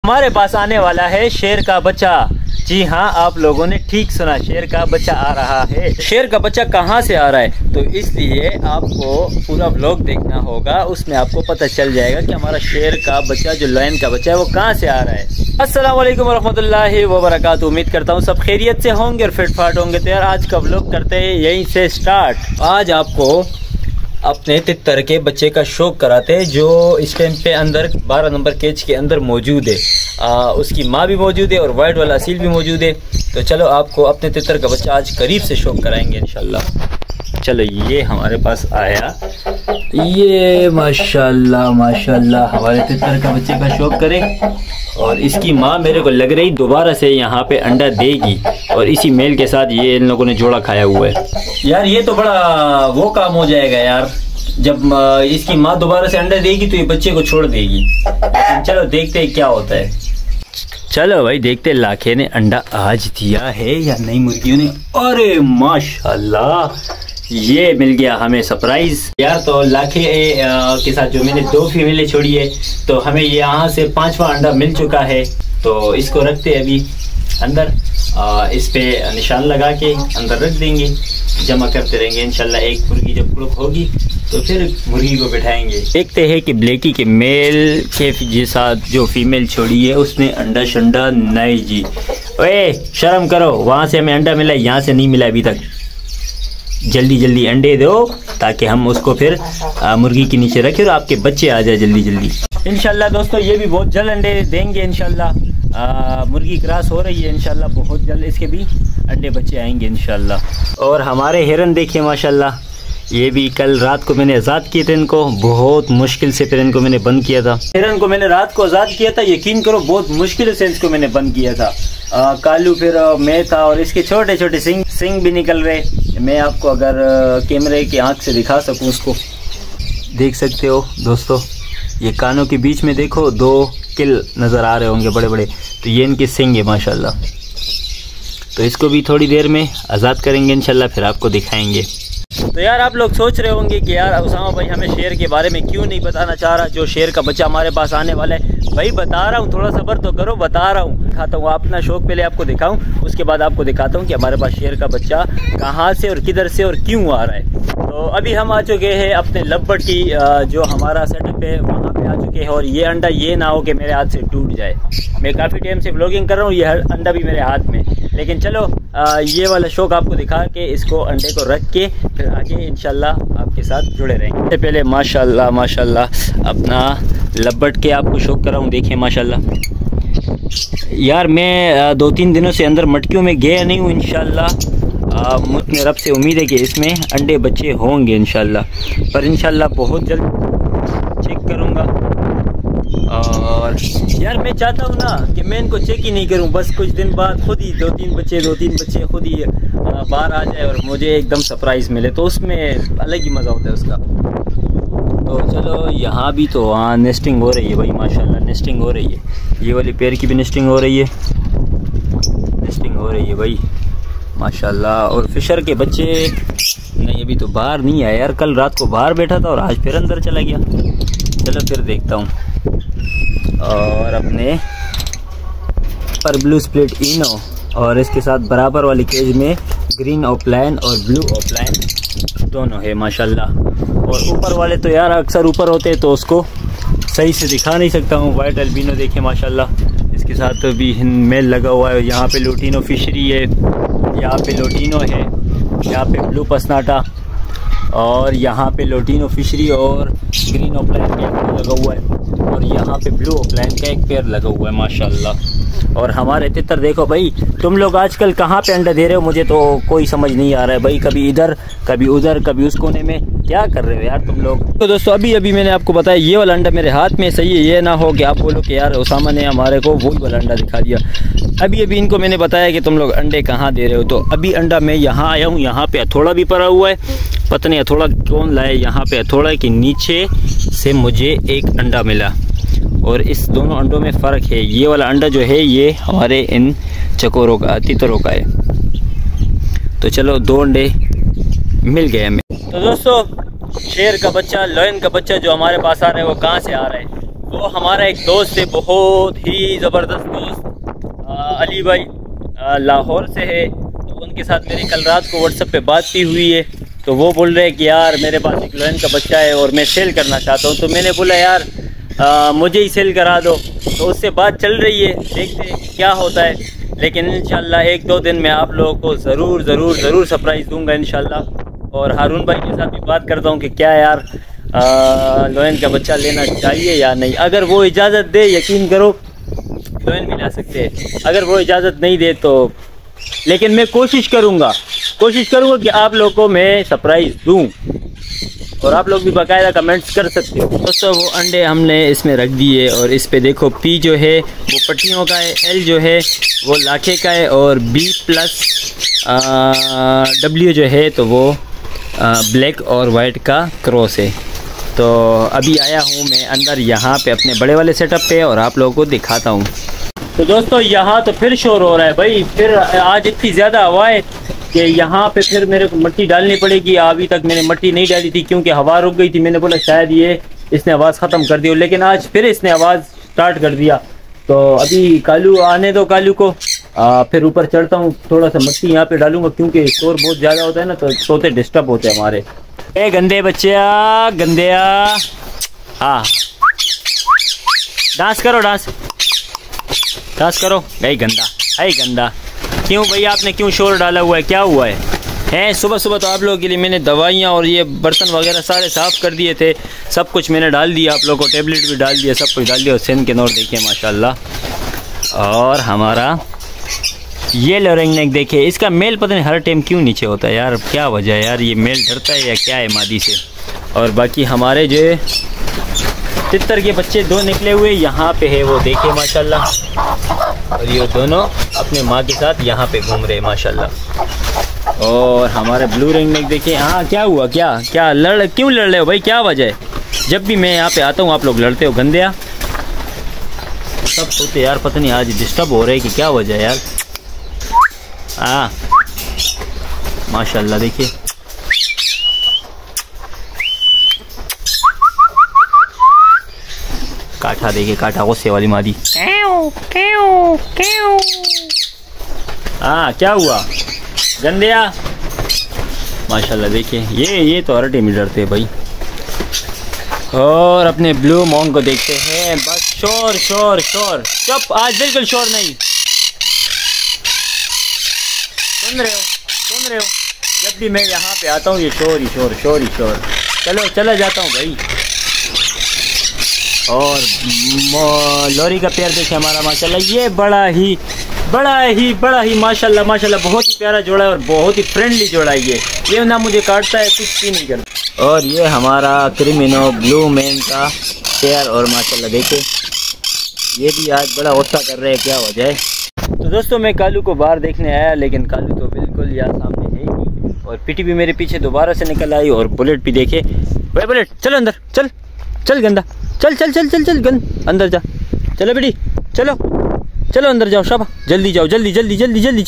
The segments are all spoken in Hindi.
हमारे पास आने वाला है शेर का बच्चा। जी हाँ, आप लोगों ने ठीक सुना, शेर का बच्चा आ रहा है। शेर का बच्चा कहाँ से आ रहा है, तो इसलिए आपको पूरा व्लॉग देखना होगा, उसमें आपको पता चल जाएगा कि हमारा शेर का बच्चा जो लायन का बच्चा है वो कहाँ से आ रहा है। अस्सलाम वालेकुम रहमतुल्लाहि व बरकातुहू। उम्मीद करता हूँ सब खैरियत से होंगे और फिट फाट होंगे। तो यार आज का व्लॉग करते हैं यहीं से स्टार्ट। आज आपको अपने तितर के बच्चे का शौक कराते हैं जो इस टाइम पे अंदर 12 नंबर केज के अंदर मौजूद है। उसकी माँ भी मौजूद है और वाइट वाला असील भी मौजूद है। तो चलो आपको अपने तितर का बच्चा आज करीब से शौक कराएंगे इंशाल्लाह। चलो ये हमारे पास आया, ये माशाल्लाह माशाल्लाह हमारे तितर का बच्चे का शौक करे। और इसकी माँ मेरे को लग रही दोबारा से यहाँ पे अंडा देगी और इसी मेल के साथ ये इन लोगों ने जोड़ा खाया हुआ है। यार ये तो बड़ा वो काम हो जाएगा यार, जब इसकी माँ दोबारा से अंडा देगी तो ये बच्चे को छोड़ देगी। लेकिन चलो देखते हैं क्या होता है। चलो भाई देखते, लाखे ने अंडा आज दिया है या नहीं मुर्गियों ने। अरे माशाल्लाह ये मिल गया हमें सरप्राइज यार। तो लाखे के साथ जो मैंने 2 फीमेलें छोड़ी है, तो हमें यहाँ से 5वां अंडा मिल चुका है। तो इसको रखते हैं अभी अंदर, इस पे निशान लगा के अंदर रख देंगे, जमा करते रहेंगे इंशाल्लाह। एक मुर्गी जब कुड़क होगी तो फिर मुर्गी को बिठाएंगे। देखते हैं कि ब्लैकी के मेल के साथ जो फीमेल छोड़ी है उसने अंडा शंडा नहीं जी। ओए शर्म करो, वहाँ से हमें अंडा मिला, यहाँ से नहीं मिला अभी तक। जल्दी जल्दी अंडे दो ताकि हम उसको फिर मुर्गी के नीचे रखें और आपके बच्चे आ जाए जल्दी जल्दी इंशाल्लाह। दोस्तों ये भी बहुत जल्द अंडे देंगे इंशाल्लाह। मुर्गी क्रॉस हो रही है इंशाल्लाह, बहुत जल्द इसके भी अंडे बच्चे आएंगे इंशाल्लाह। और हमारे हिरन देखिए माशाल्लाह, ये भी कल रात को मैंने आज़ाद किए थे इनको, बहुत मुश्किल से फिर इनको मैंने बंद किया था। हिरन को मैंने रात को आज़ाद किया था, यकीन करो बहुत मुश्किल से इसको मैंने बंद किया था। कालू फिर मैं था और इसके छोटे छोटे सिंग भी निकल रहे। मैं आपको अगर कैमरे की आंख से दिखा सकूं, उसको देख सकते हो दोस्तों, ये कानों के बीच में देखो 2 किल नज़र आ रहे होंगे बड़े बड़े, तो ये इनके सिंग है माशाल्लाह। तो इसको भी थोड़ी देर में आज़ाद करेंगे इंशाल्लाह, फिर आपको दिखाएंगे। तो यार आप लोग सोच रहे होंगे कि यार उसामा भाई हमें शेर के बारे में क्यों नहीं बताना चाह रहा, जो शेर का बच्चा हमारे पास आने वाला है। भाई बता रहा हूँ, थोड़ा सब्र तो करो, बता रहा हूँ, दिखाता हूँ। अपना शौक पहले आपको दिखाऊं, उसके बाद आपको दिखाता हूँ कि हमारे पास शेर का बच्चा कहाँ से और किधर से और क्यों आ रहा है। तो अभी हम आ चुके हैं अपने लब्बटी, जो हमारा सेटअप है वहाँ पे आ चुके हैं। और ये अंडा ये ना हो कि मेरे हाथ से टूट जाए। मैं काफ़ी टाइम से व्लॉगिंग कर रहा हूँ, ये अंडा भी मेरे हाथ में, लेकिन चलो ये वाला शौक आपको दिखा के इसको अंडे को रख के फिर आगे इंशाल्लाह आपके साथ जुड़े रहेंगे। इससे पहले माशाल्लाह माशाल्लाह अपना लब्बट के आपको शौक कराऊँ। देखिए माशाल्लाह यार, मैं 2-3 दिनों से अंदर मटकियों में गया नहीं हूँ इंशाल्लाह। मुझे रब से उम्मीद है कि इसमें अंडे बच्चे होंगे इंशाल्लाह, पर इंशाल्लाह बहुत जल्द चेक करूँगा। और यार मैं चाहता हूँ ना कि मैं इनको चेक ही नहीं करूँ, बस कुछ दिन बाद खुद ही 2-3 बच्चे खुद ही बाहर आ जाए और मुझे एकदम सरप्राइज़ मिले, तो उसमें अलग ही मज़ा होता है उसका। तो चलो यहाँ भी तो हाँ नेस्टिंग हो रही है भाई माशाल्लाह, नेस्टिंग हो रही है। ये वाली पेड़ की भी नेस्टिंग हो रही है, नेस्टिंग हो रही है भाई माशाल्लाह। और फिशर के बच्चे नहीं अभी तो बाहर नहीं आए यार, कल रात को बाहर बैठा था और आज फिर अंदर चला गया। चलो फिर देखता हूँ। और अपने पर ब्लू स्प्लिट इनो और इसके साथ बराबर वाली केज में ग्रीन ऑफलाइन और ब्लू ऑफलाइन दोनों है माशाल्लाह। और ऊपर वाले तो यार अक्सर ऊपर होते हैं तो उसको सही से दिखा नहीं सकता हूँ। वाइट अल्बिनो देखे माशाल्लाह, इसके साथ भी मेल लगा हुआ है। यहाँ पे लूटिनो फिशरी है, यहाँ पे लूटिनो है, यहाँ पे ब्लू पसनाटा और यहाँ पे लूटिनो फिशरी और ग्रीन ऑफलाइन का एक लगा हुआ है और यहाँ पे ब्लू ऑफलाइन का एक पेयर लगा हुआ है माशाल्लाह। और हमारे तितर देखो भाई, तुम लोग आजकल कहाँ पे अंडा दे रहे हो, मुझे तो कोई समझ नहीं आ रहा है भाई। कभी इधर कभी उधर कभी उस कोने में, क्या कर रहे हो यार तुम लोग। तो दोस्तों अभी मैंने आपको बताया ये वाला अंडा मेरे हाथ में सही है, ये ना हो कि आप बोलो कि यार उसामा ने हमारे को वही वाला अंडा दिखा दिया। अभी इनको मैंने बताया कि तुम लोग अंडे कहाँ दे रहे हो। तो अभी अंडा मैं यहाँ आया हूँ, यहाँ पे हथौड़ा भी पड़ा हुआ है, पता नहीं हथौड़ा कौन लाए। यहाँ पे हथौड़ा के नीचे से मुझे एक अंडा मिला और इस दोनों अंडों में फ़र्क है। ये वाला अंडा जो है ये हमारे इन चकोरों का, तितरों का है। तो चलो 2 अंडे मिल गए हमें। तो दोस्तों शेर का बच्चा, लायन का बच्चा जो हमारे पास आ रहा है वो कहाँ से आ रहा है, वो हमारा एक दोस्त है, बहुत ही ज़बरदस्त दोस्त, अली भाई, लाहौर से है। तो उनके साथ मेरी कल रात को व्हाट्सएप पे बात भी हुई है। तो वो बोल रहे हैं कि यार मेरे पास एक लोयन का बच्चा है और मैं सेल करना चाहता हूँ। तो मैंने बोला यार मुझे ही सेल करा दो। तो उससे बात चल रही है, देखते हैं क्या होता है। लेकिन इंशाल्लाह 1-2 दिन में आप लोगों को ज़रूर सरप्राइज़ दूंगा इंशाल्लाह। और हारून भाई के साथ भी बात करता हूँ कि क्या यार लोयन का बच्चा लेना चाहिए या नहीं। अगर वो इजाज़त दे, यकीन करो लोयन भी ला सकते हैं। अगर वो इजाज़त नहीं दे तो, लेकिन मैं कोशिश करूँगा कि आप लोगों को मैं सरप्राइज़ दूँ और आप लोग भी बाकायदा कमेंट्स कर सकते हो। दोस्तों वो अंडे हमने इसमें रख दिए और इस पे देखो पी जो है वो पट्टियों का है, एल जो है वो लाखे का है और B+ W जो है तो वो ब्लैक और वाइट का क्रॉस है। तो अभी आया हूँ मैं अंदर यहाँ पे अपने बड़े वाले सेटअप पे और आप लोगों को दिखाता हूँ। तो दोस्तों यहाँ तो फिर शोर हो रहा है भाई, फिर आज इतनी ज़्यादा हवा है कि यहाँ पे फिर मेरे को मिट्टी डालनी पड़ेगी। अभी तक मैंने मिट्टी नहीं डाली थी क्योंकि हवा रुक गई थी। मैंने बोला शायद ये इसने आवाज़ ख़त्म कर दी, लेकिन आज फिर इसने आवाज़ स्टार्ट कर दिया। तो अभी कालू आने दो, कालू को फिर ऊपर चढ़ता हूँ, थोड़ा सा मिट्टी यहाँ पे डालूंगा क्योंकि शोर बहुत ज़्यादा होता है ना, तो तोते डिस्टर्ब होते हैं हमारे। ए गंदे बच्चे गंदे हाँ डांस करो, डांस करो। गई गंदा क्यों भाई, आपने क्यों शोर डाला हुआ है, क्या हुआ है? सुबह तो आप लोगों के लिए मैंने दवाइयाँ और ये बर्तन वगैरह सारे साफ़ कर दिए थे, सब कुछ मैंने डाल दिया, आप लोगों को टेबलेट भी डाल दिया, सब कुछ डाल दिया। और सेन के नोर देखिए माशाल्लाह। और हमारा ये लोरिंग नेक देखिए, इसका मेल पता नहीं हर टाइम क्यों नीचे होता है यार, क्या वजह है यार, ये मेल डरता है या क्या है मादी से। और बाकी हमारे जो तितर के बच्चे 2 निकले हुए यहाँ पे है, वो देखिए माशाल्लाह। और ये दोनों अपने माँ के साथ यहाँ पे घूम रहे हैं माशाल्लाह। और हमारे ब्लू रिंग नेक देखिए, हाँ क्या हुआ, क्या क्यों लड़ रहे हो भाई, क्या वजह है? जब भी मैं यहाँ पे आता हूँ आप लोग लड़ते हो गंदिया। सब सोते यार पता नहीं आज डिस्टर्ब हो रहे हैं कि क्या वजह है यार। माशाल्लाह देखिए, काठा देखिए, काठा गुस्से वाली मादी। क्या हुआ गंदिया? माशाल्लाह देखिए, ये तो हर टाइम ही डरते हैं भाई। और अपने ब्लू मॉन्ग को देखते हैं, बस शोर चुप, आज बिल्कुल शोर नहीं। सुन रहे हो, जब भी मैं यहाँ पे आता हूँ ये शोर ही शोर। चलो जाता हूँ भाई। और लोरी का पैर देखिए हमारा माशाल्लाह, ये बड़ा ही माशाल्लाह बहुत ही प्यारा जोड़ा है और बहुत ही फ्रेंडली जोड़ा है। ये ना मुझे काटता है, कुछ भी नहीं करता। और ये हमारा क्रिमिनो ब्लू मैन का पैर, और माशाल्लाह देखिए ये भी आज बड़ा गुस्सा कर रहे हैं, क्या वजह है? तो दोस्तों मैं कालू को बाहर देखने आया, लेकिन कालू तो बिल्कुल यहाँ सामने है ही नहीं। और पिटी भी मेरे पीछे दोबारा से निकल आई। और बुलेट भी देखे, भाई बुलेट चलो अंदर, चल गंदा, चल गंद अंदर जा, चलो बेटी चलो अंदर जाओ, शाबा जल्दी जाओ, जल्दी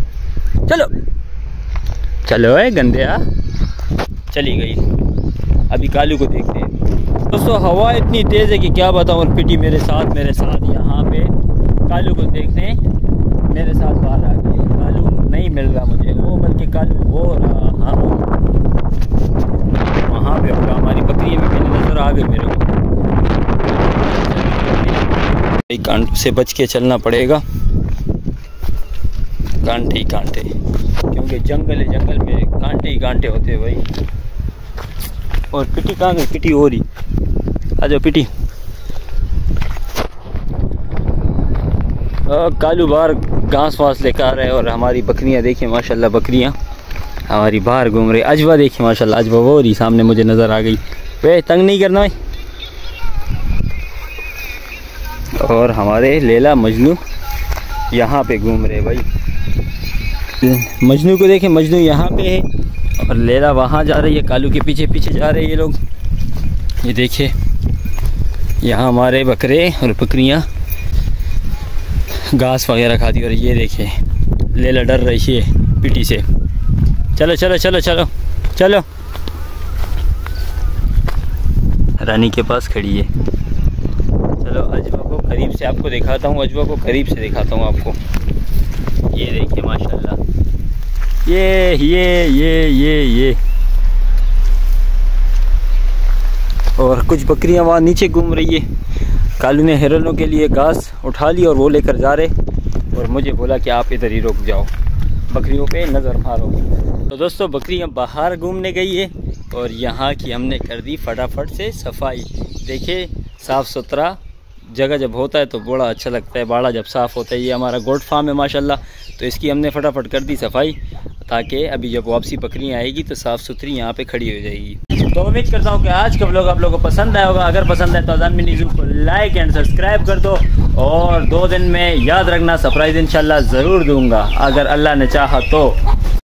चलो है गंदे चली गई। अभी कालू को देखते हैं। दोस्तों हवा इतनी तेज़ है कि क्या बताऊँ। और पिटी मेरे साथ यहाँ पे कालू को देखने मेरे साथ बाहर आ गई। कालू नहीं मिल रहा मुझे, वो बल्कि कालू वो रहा, हाँ वहाँ पे होगा। हमारी बकरी भी मैंने नज़र आ गई मेरे को। कांटे से बच के चलना पड़ेगा, कांटे क्योंकि जंगल में कांटे होते हैं भाई। और पिटी कहाँ गई? पिटी हो रही, आ जाओ पिटी। कालू बाहर घास वास लेकर आ रहे हैं। और हमारी बकरियां देखिए माशाल्लाह, बकरियां हमारी बाहर घूम रही। अजवा देखिए माशाल्लाह, अजवा वो रही सामने मुझे नज़र आ गई। वे तंग नहीं करना भाई। और हमारे लैला मजनू यहाँ पे घूम रहे भाई। मजनू को देखें, मजनू यहाँ पे है और लैला वहाँ जा रही है, कालू के पीछे जा रहे हैं ये लोग। ये देखिए यहाँ हमारे बकरे और बकरियाँ घास वगैरह खाती। और ये देखिए लैला डर रही है पिटी से। चलो रानी के पास खड़ी है। से आपको दिखाता हूँ, अजवा को करीब से दिखाता हूँ आपको। ये देखिए माशाल्लाह, ये और कुछ बकरियां वहाँ नीचे घूम रही है। कालू ने हिरणों के लिए घास उठा ली और वो लेकर जा रहे, और मुझे बोला कि आप इधर ही रुक जाओ, बकरियों पे नज़र मारो। तो दोस्तों बकरियां बाहर घूमने गई है और यहाँ की हमने कर दी फटाफट से सफाई। देखिए साफ़ सुथरा जगह जब होता है तो बड़ा अच्छा लगता है, बाड़ा जब साफ़ होता है। ये हमारा गोट फार्म है माशाल्लाह, तो इसकी हमने फटाफट कर दी सफाई, ताकि अभी जब वापसी बकरियाँ आएगी तो साफ़ सुथरी यहाँ पे खड़ी हो जाएगी। तो उम्मीद करता हूँ कि आज का व्लॉग आप लोगों को पसंद आया होगा। अगर पसंद आए तो अज़ान मिनी ज़ू को लाइक एंड सब्सक्राइब कर दो, और 2 दिन में याद रखना सरप्राइज़ इंशाल्लाह ज़रूर दूँगा अगर अल्लाह ने चाहा तो।